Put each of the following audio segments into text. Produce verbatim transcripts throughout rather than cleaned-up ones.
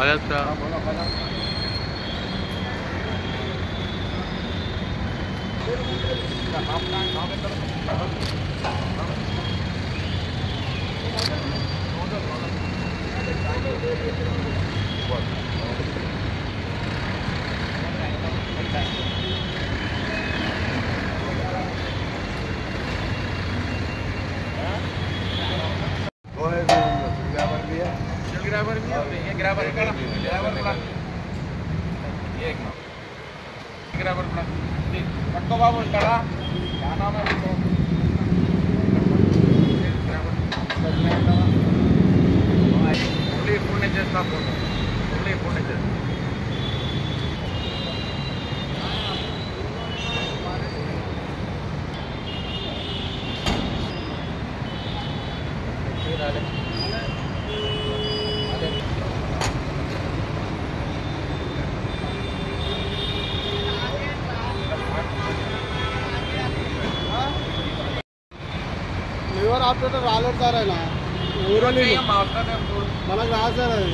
स्वागत सर। ग्राबर भी है, ये ग्राबर का ग्राबर बड़ा ये एक ना ग्राबर बड़ा ठीक पक्का बाबू कड़ा क्या नाम है उसको ग्राबर करने का पूरी पूर्ण चेष्टा करो पूरी पूर्ण चेष्टा లివర్ ఆపరేటర్ రాలేదు సార్ ఆయన ఊరని మనకు రాదు సార్ అది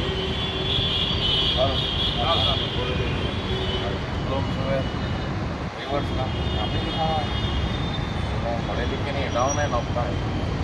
पढ़े लिखे नहीं डाउन है नौका है